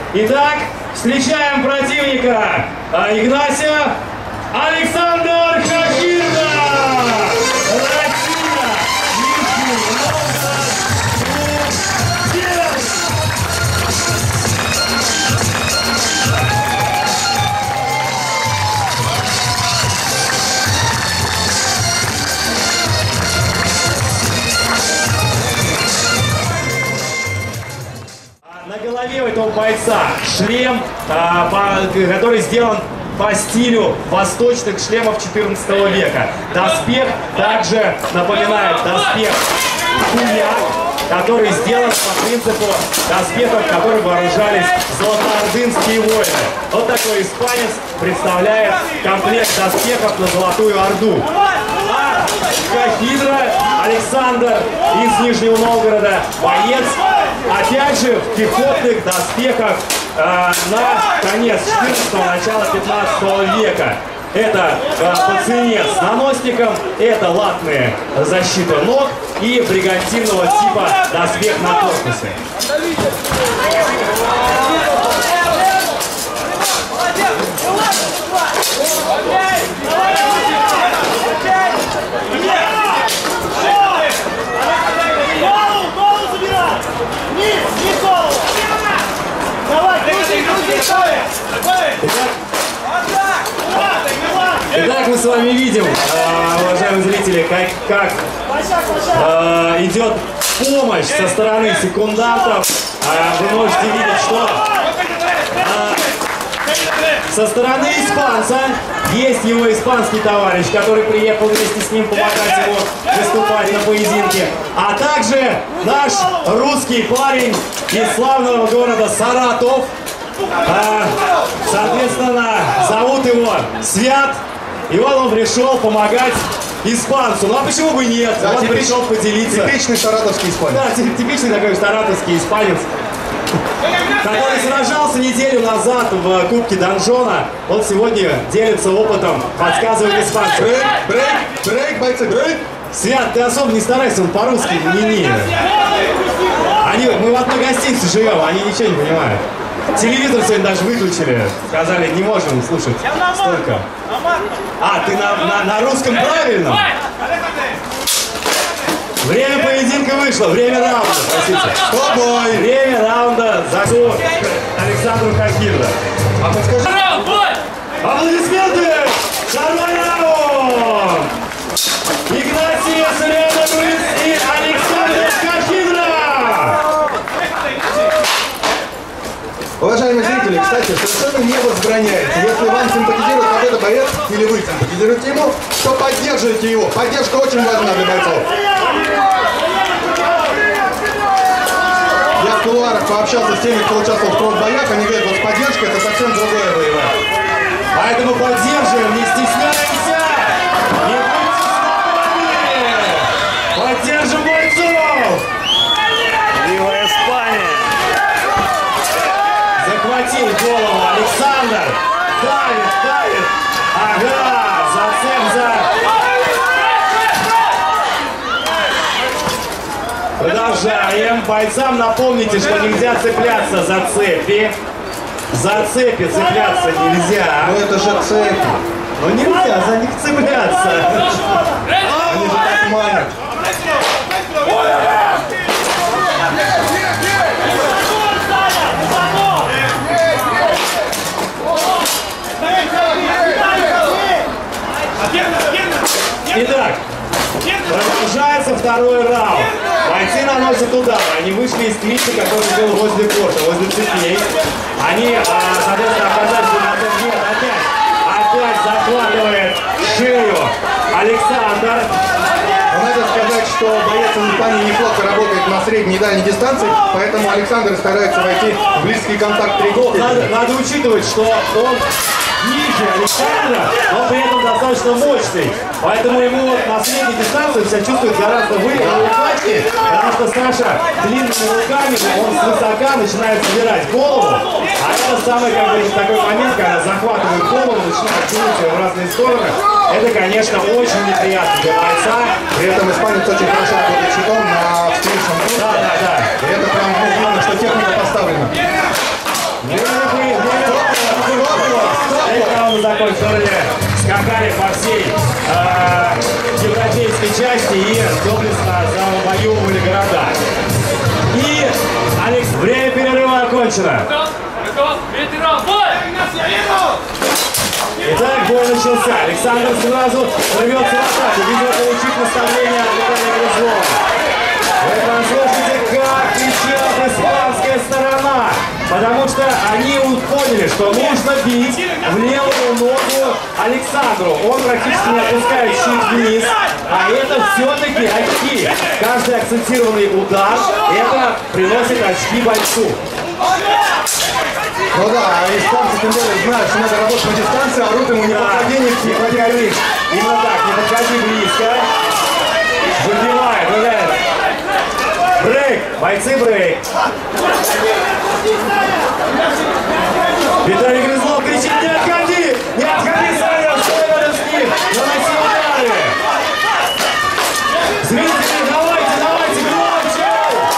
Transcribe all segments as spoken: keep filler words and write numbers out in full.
Итак, встречаем противника Игнасия Александр Хакирда. Россия. Нижний Новгород. На голове у этого бойца шлем, а, по, который сделан по стилю восточных шлемов четырнадцатого века. Доспех также напоминает доспех хуяк, который сделан по принципу доспехов, которым вооружались золотоордынские воины. Вот такой испанец представляет комплект доспехов на Золотую Орду. А Хакирда Александр из Нижнего Новгорода, боец, опять же, в пехотных доспехах э, на конец четырнадцатого, начало пятнадцатого века. Это э, по цене с наносником, это латная защита ног и бригантинного типа доспех на корпусе. Итак, мы с вами видим, э, уважаемые зрители, как, как э, идет помощь со стороны секундантов. Э, вы можете видеть, что э, со стороны испанца есть его испанский товарищ, который приехал вместе с ним помогать ему выступать на поединке. А также наш русский парень из славного города Саратов. Э, соответственно, зовут его Свят. И вот он пришел помогать испанцу. Ну а почему бы нет? Да, он типич, пришел поделиться. Типичный саратовский испанец. Да, типичный такой саратовский испанец, который сражался неделю назад в Кубке Донжона. Он сегодня делится опытом, подсказывает испанцу. Брейк, брейк, брейк, бойцы, брейк. Свят, ты особо не старайся, он по-русски не не. Они, мы в одной гостинице живем, они ничего не понимают. Телевизор сегодня даже выключили. Сказали, не можем слушать столько. А, ты на, на, на русском правильном? Время поединка вышло, время раунда, простите. Побой! Время раунда за Александру Хакирда. А подскажи... Аплодисменты! Второй раунд! Игнасий Сулейманович и Александр Хакирда! Уважаемые зрители, кстати, совершенно не возбраняется. Если вам симпатизирует какой-то боец, или вы симпатизируете ему, то поддерживайте его. Поддержка очень важна для бойцов. Я в кулуарах пообщался с теми, кто участвовал в кросс-боях, они говорят, вот с поддержкой это совсем другое боевое. Поэтому поддерживаем, не стесняемся! Не будьте слабыми! Поддержим бойцов! Вива Испания! Захватил голову Александр! Давит, давит! Ага! Зацеп за... Продолжаем. Бойцам напомните, что нельзя цепляться за цепи. За цепи цепляться нельзя. Ну это же цепи. Но нельзя за них цепляться. Они же так манят. Итак, продолжается второй раунд. Бойцы наносят удар. Они вышли из клинча, который был возле корта, возле цепей. Они, а, соответственно, оказались на том нет. Опять, опять захватывает шею Александр. Надо сказать, что боец из Испании неплохо работает на средней и дальней дистанции, поэтому Александр старается войти в близкий контакт третьей. Надо, надо учитывать, что он ниже Александра, но при этом достаточно мощный. Поэтому ему вот на средней дистанции себя чувствует гораздо выгоднее, потому что Саша длинными руками, он свысока начинает собирать голову, а это самый как бы, такой момент, когда захватывает голову, начинает тянуть ее в разные стороны. Это, конечно, очень неприятно для бойца. При этом испанец очень хорошо работает щитом на встречном. Да, да, да. И это прям видно, что техника поставлена. Ну, закончена. Итак, бой начался. Александр сразу рвется в атаку. Видимо, получить наставление от Виталия Грызлова. Вы послушайте, как кричат испанская сторона. Потому что они поняли, что нужно бить в левую ногу Александру. Он практически не опускает щит вниз. А это все-таки очки. Каждый акцентированный удар, это приносит очки бойцу. Ну да, а испанцы тем более знают, что надо работать на дистанции, а орут ему не подходи, не подходи. Именно так, не подходи близко. Выбивает, выбивает. Брейк, бойцы брейк. Виталий Грызлов кричит: не отходи! Не отходи, Саня! Что это с ним? Наноси удары! Зрители, давайте, давайте, громче!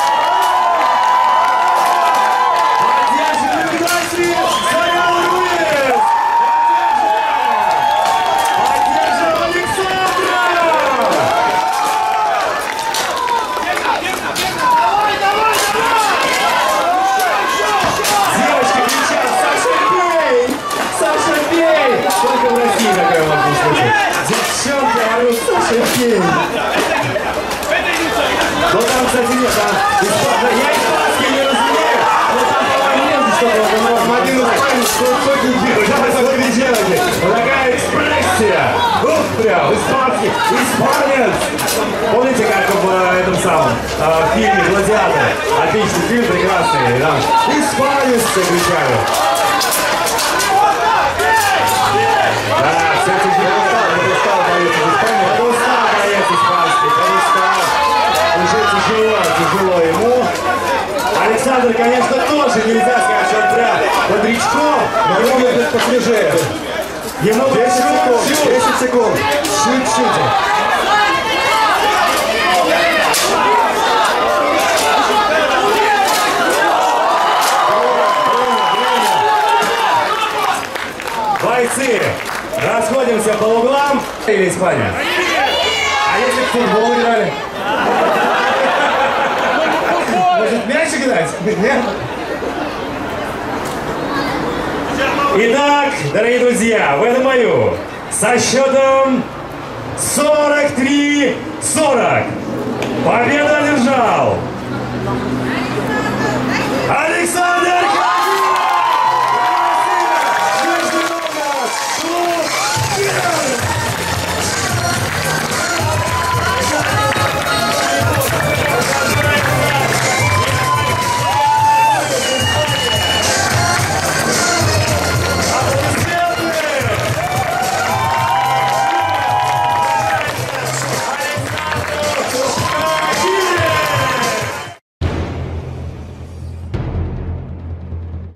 Поддерживаем Дмитрий! Саня Руиз! Поддерживаем Александра! Девочки кричат: Саша, бей! Саша, бей! Только в России такое можно услышать. Девчонки орут: Саша, бей! Но там, кстати, нет, там испанский, я испанский не разумею, но там по-моему что-то возможно. Один испанец, что сотни делают. Давай, смотри, делайте. Вот такая экспрессия. Ух, прям, испанский, испанец. Помните, как в этом самом э, фильме «Гладиатор»? Отличный фильм, прекрасный. Там испанец все кричали. Да, все тяжело. Подустал боец из Испании. Подустал боец испанский. Подустал. Уже тяжело, тяжело ему. Александр, конечно, тоже нельзя сказать, что он прям бодрячком, но выглядит посвежее. Ему десять секунд, десять секунд. Чуть-чуть. Бойцы, расходимся по углам. Или Испания? А если в футбол играли? Может, мяч играть? Нет? Итак, дорогие друзья, в этом бою со счетом сорок три сорок победу одержал